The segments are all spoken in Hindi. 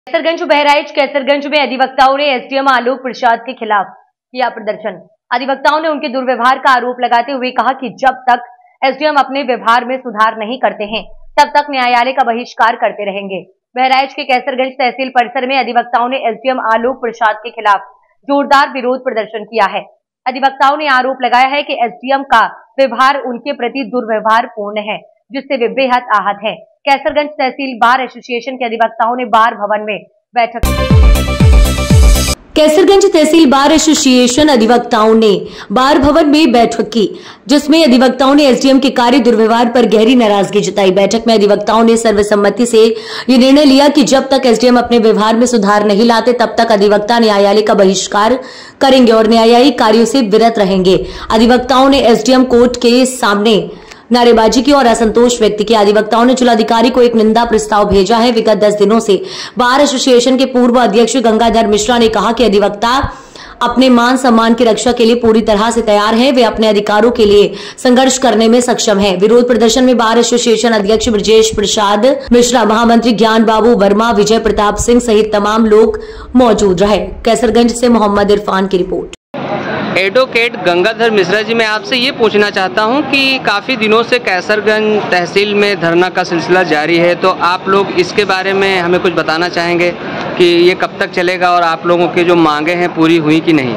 कैसरगंज बहराइच कैसरगंज में अधिवक्ताओं ने एसडीएम आलोक प्रसाद के खिलाफ किया प्रदर्शन। अधिवक्ताओं ने उनके दुर्व्यवहार का आरोप लगाते हुए कहा कि जब तक एसडीएम अपने व्यवहार में सुधार नहीं करते हैं तब तक न्यायालय का बहिष्कार करते रहेंगे। बहराइच के कैसरगंज तहसील परिसर में अधिवक्ताओं ने एसडीएम आलोक प्रसाद के खिलाफ जोरदार विरोध प्रदर्शन किया है। अधिवक्ताओं ने आरोप लगाया है कि एसडीएम का व्यवहार उनके प्रति दुर्व्यवहार पूर्ण है, जिससे वे बेहद आहत हैं। कैसरगंज तहसील बार एसोसिएशन के अधिवक्ताओं ने बार भवन में बैठक की। कैसरगंज तहसील बार एसोसिएशन अधिवक्ताओं ने बार भवन में बैठक की, जिसमें अधिवक्ताओं ने एसडीएम के कार्य दुर्व्यवहार पर गहरी नाराजगी जताई। बैठक में अधिवक्ताओं ने सर्वसम्मति से ये निर्णय लिया कि जब तक एसडीएम अपने व्यवहार में सुधार नहीं लाते तब तक अधिवक्ता न्यायालय का बहिष्कार करेंगे और न्यायिक कार्यों से विरत रहेंगे। अधिवक्ताओं ने एसडीएम कोर्ट के सामने नारेबाजी की और असंतोष व्यक्त किया। अधिवक्ताओं ने जिलाधिकारी को एक निंदा प्रस्ताव भेजा है। विगत 10 दिनों से बार एसोसिएशन के पूर्व अध्यक्ष गंगाधर मिश्रा ने कहा कि अधिवक्ता अपने मान सम्मान की रक्षा के लिए पूरी तरह से तैयार हैं। वे अपने अधिकारों के लिए संघर्ष करने में सक्षम हैं। विरोध प्रदर्शन में बार एसोसिएशन अध्यक्ष ब्रजेश प्रसाद मिश्रा, महामंत्री ज्ञान बाबू वर्मा, विजय प्रताप सिंह सहित तमाम लोग मौजूद रहे। कैसरगंज से मोहम्मद इरफान की रिपोर्ट। एडवोकेट गंगाधर मिश्रा जी, मैं आपसे ये पूछना चाहता हूं कि काफ़ी दिनों से कैसरगंज तहसील में धरना का सिलसिला जारी है, तो आप लोग इसके बारे में हमें कुछ बताना चाहेंगे कि ये कब तक चलेगा और आप लोगों की जो मांगे हैं पूरी हुई कि नहीं?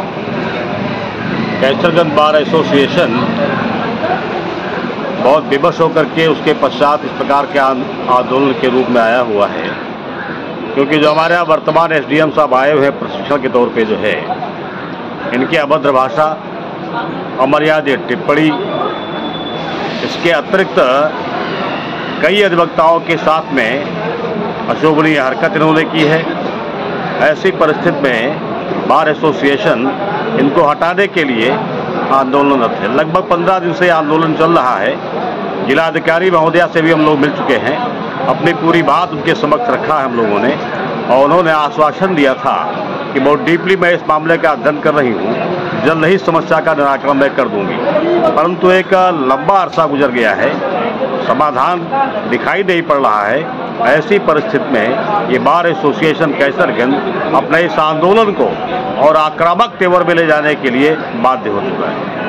कैसरगंज बार एसोसिएशन बहुत विवश होकर के उसके पश्चात इस प्रकार के आंदोलन के रूप में आया हुआ है, क्योंकि जो हमारे यहाँ वर्तमान एसडीएम साहब आए हुए हैं प्रशिक्षण के तौर पे जो है, इनकी अभद्र भाषा, अमर्यादित टिप्पणी, इसके अतिरिक्त कई अधिवक्ताओं के साथ में अशोभनीय हरकत इन्होंने की है। ऐसी परिस्थिति में बार एसोसिएशन इनको हटाने के लिए आंदोलनरत है। लगभग 15 दिन से आंदोलन चल रहा है। जिलाधिकारी महोदया से भी हम लोग मिल चुके हैं, अपनी पूरी बात उनके समक्ष रखा है हम लोगों ने, और उन्होंने आश्वासन दिया था कि बहुत डीपली मैं इस मामले का अध्ययन कर रही हूँ, जल्द ही समस्या का निराकरण मैं कर दूंगी। परंतु एक लंबा अरसा गुजर गया है, समाधान दिखाई नहीं पड़ रहा है। ऐसी परिस्थिति में ये बार एसोसिएशन कैसरगंज अपने इस आंदोलन को और आक्रामक तेवर में ले जाने के लिए बाध्य हो चुका है।